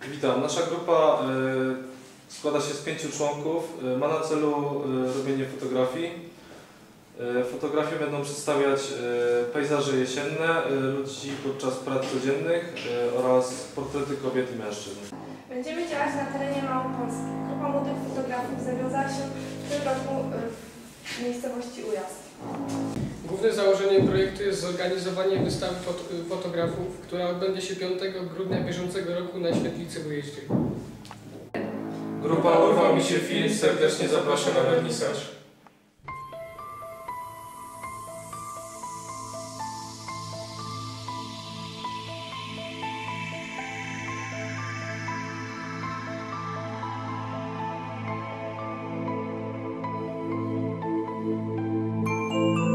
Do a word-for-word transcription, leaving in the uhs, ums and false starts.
Witam. Nasza grupa y, składa się z pięciu członków. Y, ma na celu y, robienie fotografii. Y, fotografie będą przedstawiać y, pejzaże jesienne, y, ludzi podczas prac codziennych y, oraz portrety kobiet i mężczyzn. Będziemy działać na terenie Małopolski. Grupa młodych fotografów zawiązała się w tym roku w miejscowości Ujazd. Głównym założeniem projektu jest zorganizowanie wystawy fot fotografów, która odbędzie się piątego grudnia bieżącego roku na Świetlicy w Ujeździe. Grupa Urwał mi się film serdecznie zaprasza na wernisaż. Thank you.